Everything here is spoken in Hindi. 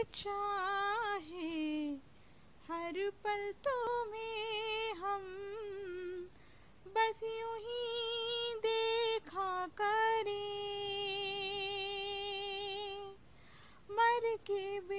चाहे हर पल तुम्हें हम बस यूं ही देखा करें। मर के